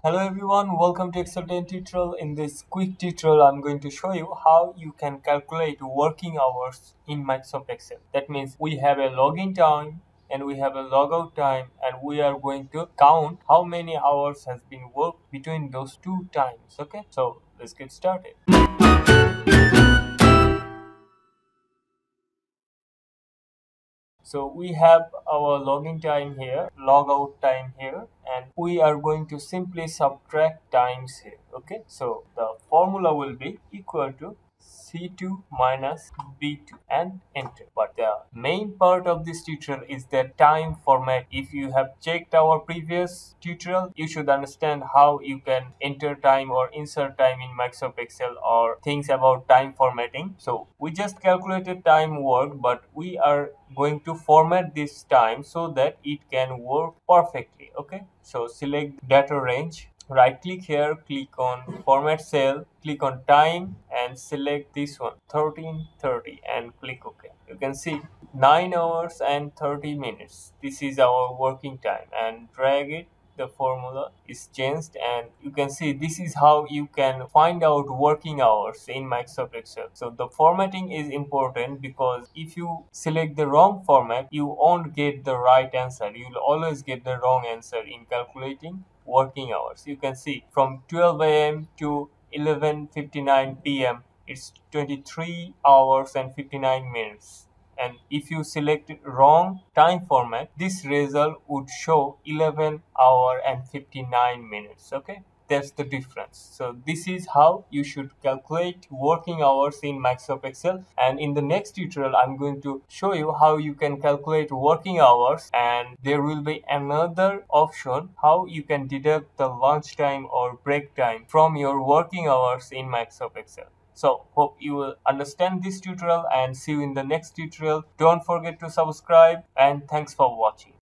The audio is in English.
Hello everyone, welcome to Excel 10 tutorial. In this quick tutorial, I'm going to show you how you can calculate working hours in Microsoft Excel. That means we have a login time and we have a logout time, and we are going to count how many hours has been worked between those two times. Okay, so let's get started. So we have our login time here, logout time here, and we are going to simply subtract times here. Okay, so the formula will be equal to C2 minus B2 and enter. But the main part of this tutorial is the time format. If you have checked our previous tutorial, you should understand how you can enter time or insert time in Microsoft Excel or things about time formatting. So we just calculated time work, but we are going to format this time so that it can work perfectly. Okay, so select data range, right click here, click on format cell, click on time and select this one 13:30 and click OK. You can see 9 hours and 30 minutes. This is our working time, and drag it, the formula is changed, and you can see this is how you can find out working hours in Microsoft Excel. So the formatting is important, because if you select the wrong format, you won't get the right answer. You'll always get the wrong answer in calculating working hours. You can see from 12 a.m. to 11:59 p.m. it's 23 hours and 59 minutes. And if you select wrong time format, this result would show 11 hour and 59 minutes. Okay, that's the difference. So this is how you should calculate working hours in Microsoft Excel, and in the next tutorial I'm going to show you how you can calculate working hours, and there will be another option how you can deduct the lunch time or break time from your working hours in Microsoft Excel. So hope you will understand this tutorial, and see you in the next tutorial. Don't forget to subscribe, and thanks for watching.